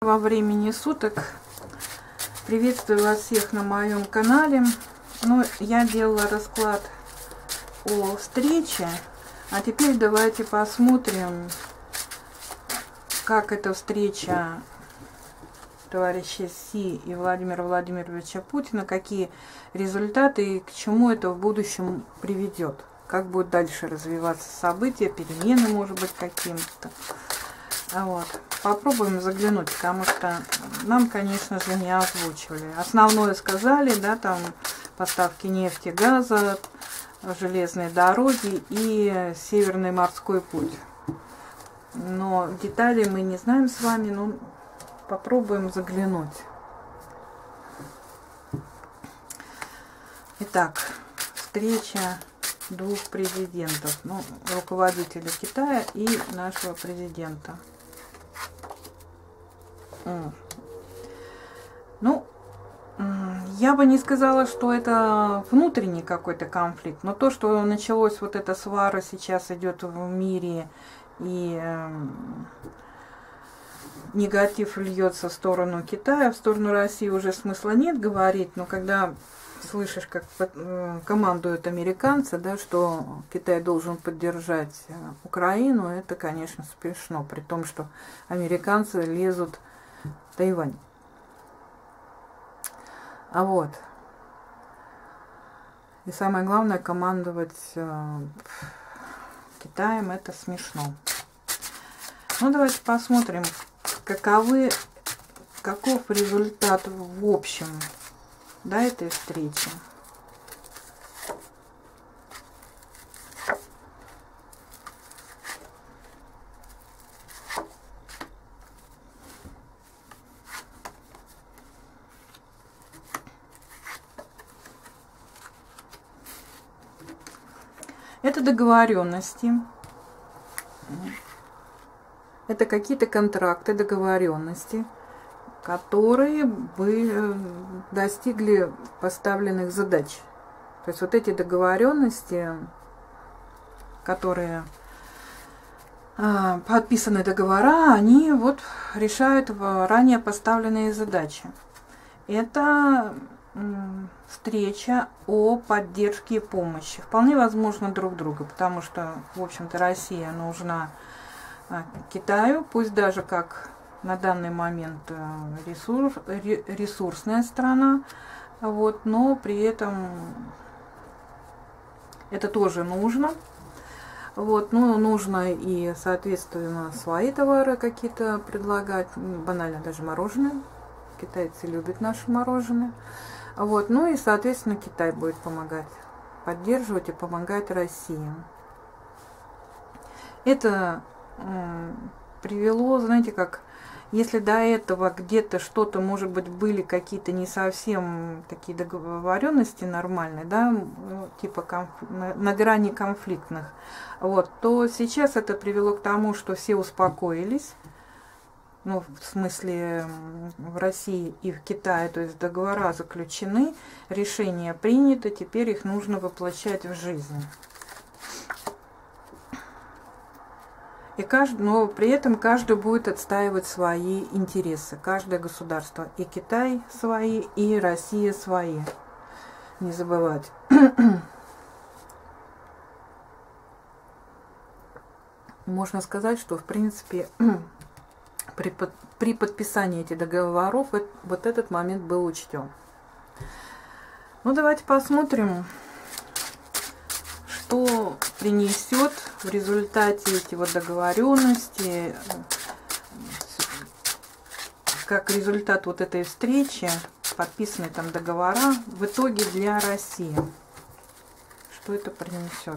Во времени суток. Приветствую вас всех на моем канале. Ну, я делала расклад о встрече, а теперь давайте посмотрим, как эта встреча товарища Си и Владимира Владимировича Путина, какие результаты и к чему это в будущем приведет, как будет дальше развиваться события, перемены, может быть, каким-то. Вот. Попробуем заглянуть, потому что нам, конечно же, не озвучивали. Основное сказали, да, там поставки нефти, газа, железные дороги и Северный морской путь. Но детали мы не знаем с вами, но попробуем заглянуть. Итак, встреча двух президентов, ну, руководителя Китая и нашего президента. Ну, я бы не сказала, что это внутренний какой-то конфликт, но то, что началось вот эта свара, сейчас идет в мире, и негатив льется в сторону Китая, в сторону России уже смысла нет говорить, но когда слышишь, как командуют американцы, да, что Китай должен поддержать Украину, это, конечно, смешно, при том, что американцы лезут в Тайвань. А вот. И самое главное, командовать Китаем, это смешно. Ну, давайте посмотрим, каков результат в общем, да, этой встречи. Это договоренности, это какие-то контракты, договоренности, которые бы достигли поставленных задач. То есть вот эти договоренности, которые подписаны договора, они вот решают ранее поставленные задачи. Это встреча о поддержке и помощи. Вполне возможно друг друга, потому что, в общем-то, Россия нужна Китаю, пусть даже как на данный момент ресурсная страна, вот, но при этом это тоже нужно. Вот, но нужно и, соответственно, свои товары какие-то предлагать, банально даже мороженое. Китайцы любят наше мороженое. Вот, ну и, соответственно, Китай будет помогать, поддерживать и помогать России. Это привело, знаете, как, если до этого где-то что-то, может быть, были какие-то не совсем такие договоренности нормальные, да, типа на грани конфликтных, вот, то сейчас это привело к тому, что все успокоились. Ну, в смысле, в России и в Китае, то есть договора заключены, решения приняты, теперь их нужно воплощать в жизнь. Но при этом каждый будет отстаивать свои интересы, каждое государство. И Китай свои, и Россия свои. Не забывать. Можно сказать, что, в принципе, при подписании этих договоров вот этот момент был учтен. Ну, давайте посмотрим, что принесет в результате эти вот договоренности, как результат вот этой встречи, подписанные там договора, в итоге для России. Что это принесет?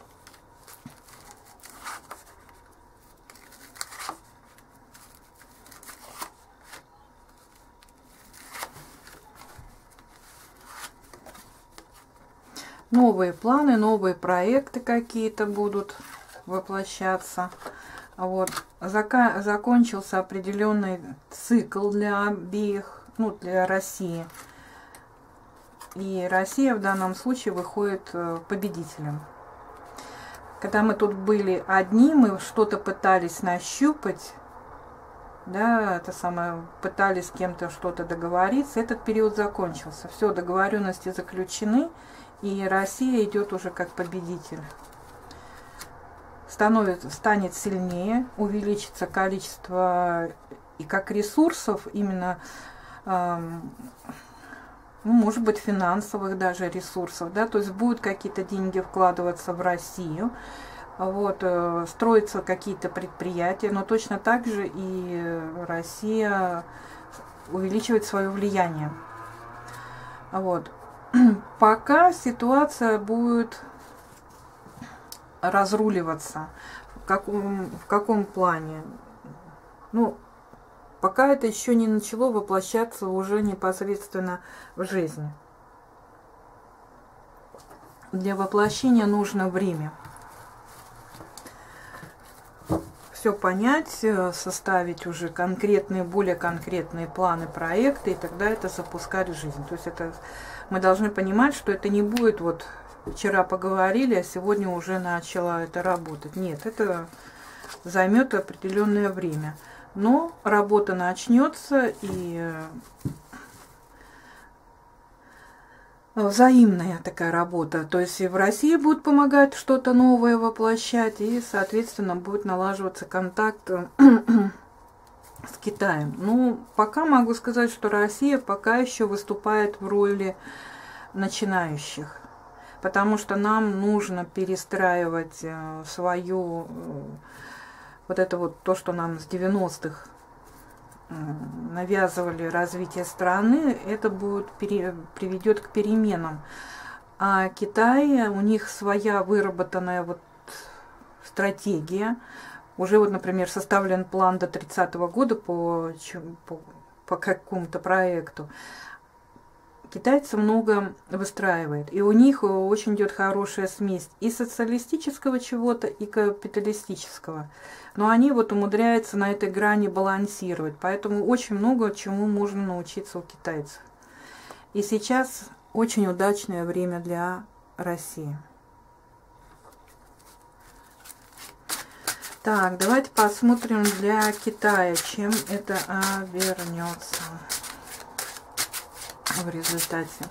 Новые планы, новые проекты какие-то будут воплощаться. Вот. Закончился определенный цикл для обеих, ну, для России. И Россия в данном случае выходит победителем. Когда мы тут были одни, мы что-то пытались нащупать, да, это самое, пытались с кем-то что-то договориться, этот период закончился. Все, договоренности заключены, и Россия идет уже как победитель. Станет сильнее, увеличится количество и как ресурсов, именно, ну, может быть, финансовых даже ресурсов, да, то есть будут какие-то деньги вкладываться в Россию, вот, строятся какие-то предприятия, но точно так же и Россия увеличивает свое влияние. Вот. Пока ситуация будет разруливаться. В каком плане? Ну, пока это еще не начало воплощаться уже непосредственно в жизни. Для воплощения нужно время. Все понять, составить уже конкретные, более конкретные планы, проекты, и тогда это запускать в жизнь. То есть это мы должны понимать, что это не будет вот вчера поговорили, а сегодня уже начало это работать. Нет, это займет определенное время. Но работа начнется, и взаимная такая работа. То есть и в России будет помогать что-то новое воплощать, и, соответственно, будет налаживаться контакт с Китаем. Ну, пока могу сказать, что Россия пока еще выступает в роли начинающих. Потому что нам нужно перестраивать свою, вот это вот то, что нам с 90-х навязывали развитие страны, это приведет к переменам. А Китай, у них своя выработанная вот стратегия. Уже вот, например, составлен план до 30-го года по какому-то проекту. Китайцы много выстраивают, и у них очень идет хорошая смесь и социалистического чего-то, и капиталистического. Но они вот умудряются на этой грани балансировать, поэтому очень много чему можно научиться у китайцев. И сейчас очень удачное время для России. Так, давайте посмотрим для Китая, чем это обернется в результате.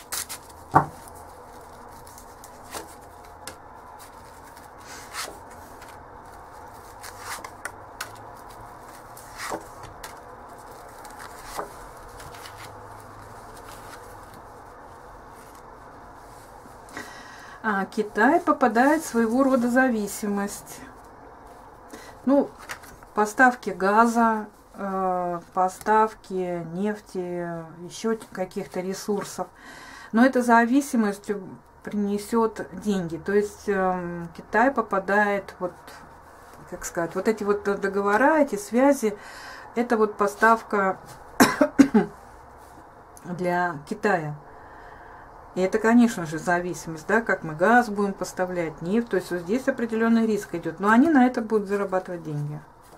Китай попадает в своего рода зависимость. Ну, поставки газа, поставки нефти, еще каких-то ресурсов. Но эта зависимость принесет деньги. То есть Китай попадает, вот, как сказать, вот эти вот договора, эти связи, это вот поставка для Китая. И это, конечно же, зависимость, да, как мы газ будем поставлять, нефть. То есть вот здесь определенный риск идет. Но они на это будут зарабатывать деньги.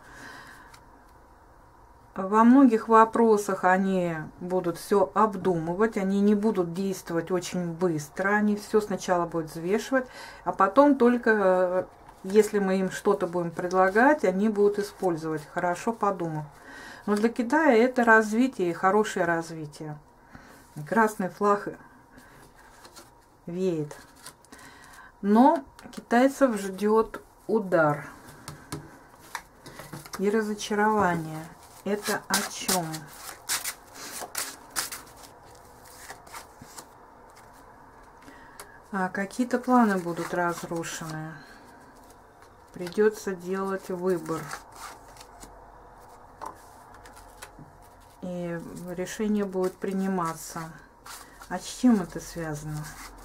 Во многих вопросах они будут все обдумывать, они не будут действовать очень быстро, они все сначала будут взвешивать, а потом только, если мы им что-то будем предлагать, они будут использовать, хорошо подумав. Но для Китая это развитие, хорошее развитие. Красный флаг веет. Но китайцев ждет удар и разочарование. Это о чем? Какие-то планы будут разрушены. Придется делать выбор. И решение будет приниматься. А с чем это связано?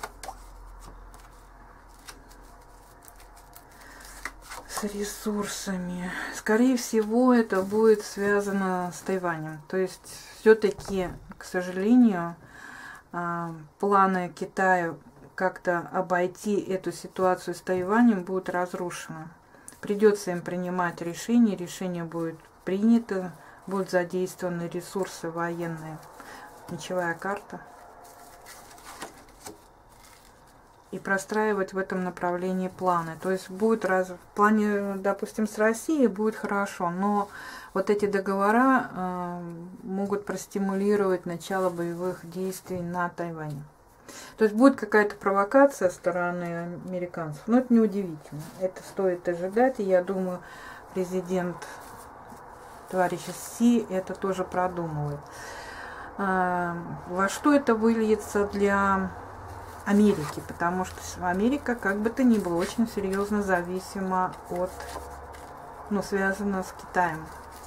С ресурсами. Скорее всего, это будет связано с Тайванем. То есть, все-таки, к сожалению, планы Китая как-то обойти эту ситуацию с Тайванем будут разрушены. Придется им принимать решение. Решение будет принято. Будут задействованы ресурсы военные. Мечевая карта. и простраивать в этом направлении планы. То есть будет в плане, допустим, с Россией будет хорошо, но вот эти договора могут простимулировать начало боевых действий на Тайване. То есть будет какая-то провокация со стороны американцев, но это неудивительно. Это стоит ожидать, и я думаю, президент товарищ Си это тоже продумывает. Во что это выльется для Америки? Потому что Америка, как бы то ни было, очень серьезно зависима от, связана с Китаем.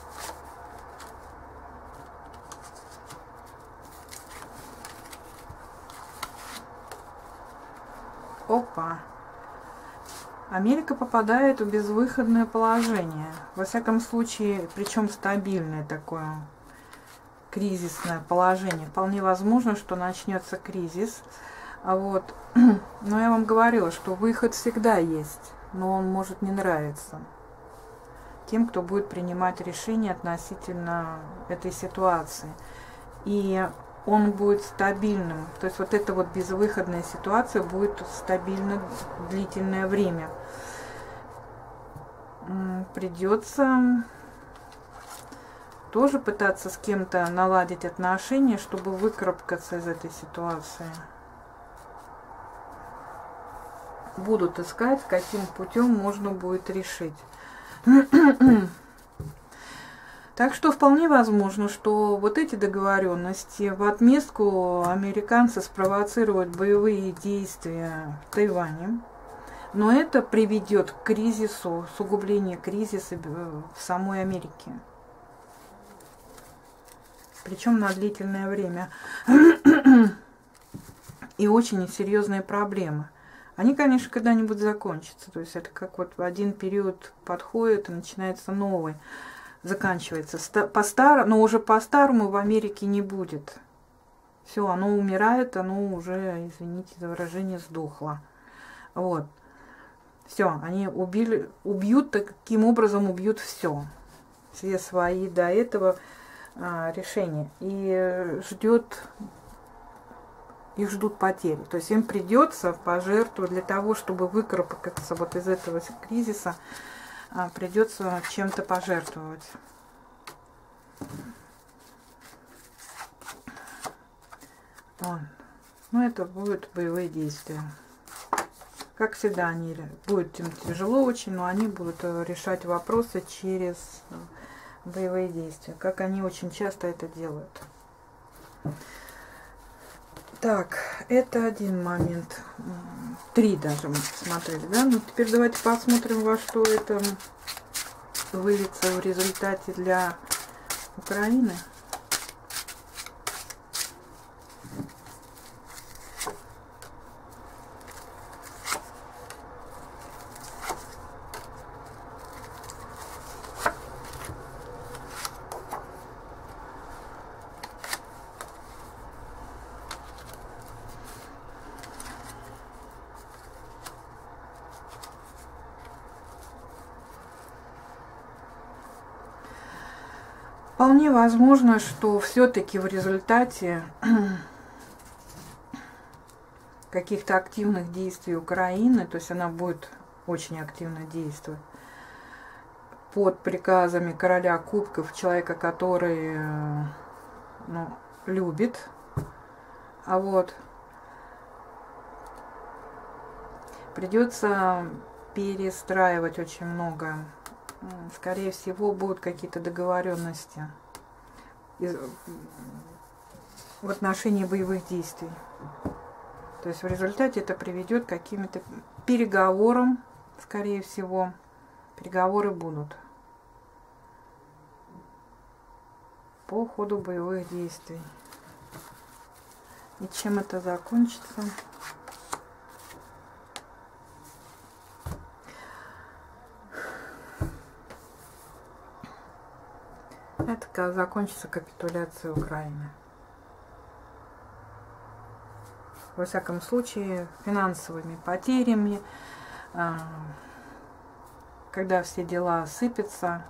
Опа! Америка попадает в безвыходное положение. Во всяком случае, причем стабильное такое кризисное положение. Вполне возможно, что начнется кризис. Но я вам говорила, что выход всегда есть, но он может не нравиться тем, кто будет принимать решения относительно этой ситуации. И он будет стабильным. То есть вот эта вот безвыходная ситуация будет стабильна длительное время. Придется тоже пытаться с кем-то наладить отношения, чтобы выкарабкаться из этой ситуации. Будут искать, каким путем можно будет решить. Так что вполне возможно, что вот эти договоренности в отместку американцы спровоцируют боевые действия в Тайване, но это приведет к кризису, усугублению кризиса в самой Америке. Причем на длительное время. И очень серьезные проблемы. Они, конечно, когда-нибудь закончатся. То есть это как вот в один период подходит и начинается новый. Заканчивается по-старому, но уже по-старому в Америке не будет. Все, оно умирает, оно уже, извините за выражение, сдохло. Вот. Все, они убьют, таким образом убьют все свои до этого решения. И их ждут потери. То есть им придется пожертвовать для того, чтобы выкарабкаться вот из этого кризиса, придется чем-то пожертвовать. Это будут боевые действия. Как всегда, они будет им тяжело очень, но они будут решать вопросы через боевые действия, как они очень часто это делают. Так, это один момент. 3 даже мы посмотрели, да? Ну, теперь давайте посмотрим, во что это выльется в результате для Украины. Вполне возможно, что все-таки в результате каких-то активных действий Украины, то есть она будет очень активно действовать под приказами короля кубков, человека, который любит, придется перестраивать очень много. Скорее всего, будут какие-то договоренности в отношении боевых действий. То есть в результате это приведет к каким-то переговорам, скорее всего. Переговоры будут по ходу боевых действий. И чем это закончится? Это закончится капитуляция Украины. Во всяком случае, финансовыми потерями, когда все дела сыпятся,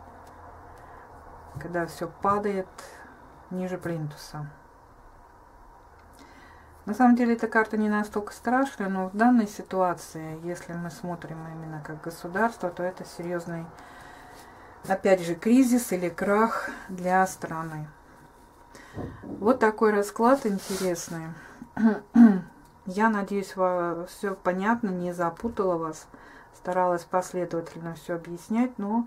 когда все падает ниже плинтуса. На самом деле эта карта не настолько страшная, но в данной ситуации, если мы смотрим именно как государство, то это серьезный, опять же, кризис или крах для страны. Вот такой расклад интересный. Я надеюсь, все понятно, не запутала вас. Старалась последовательно все объяснять, но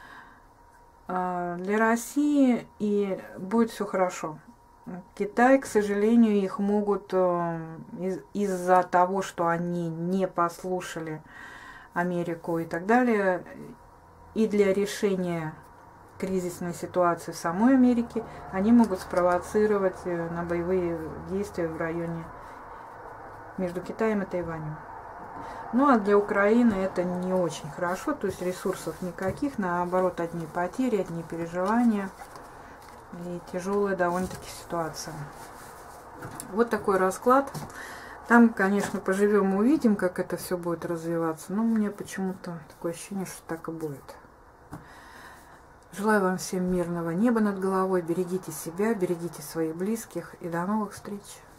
для России и будет все хорошо. Китай, к сожалению, их могут из-за того, что они не послушали Америку и так далее, и для решения кризисной ситуации в самой Америке, они могут спровоцировать на боевые действия в районе между Китаем и Тайванем. Ну а для Украины это не очень хорошо, то есть ресурсов никаких, наоборот, одни потери, одни переживания и тяжелая довольно-таки ситуация. Вот такой расклад. Там, конечно, поживем и увидим, как это все будет развиваться, но мне почему-то такое ощущение, что так и будет. Желаю вам всем мирного неба над головой, берегите себя, берегите своих близких и до новых встреч.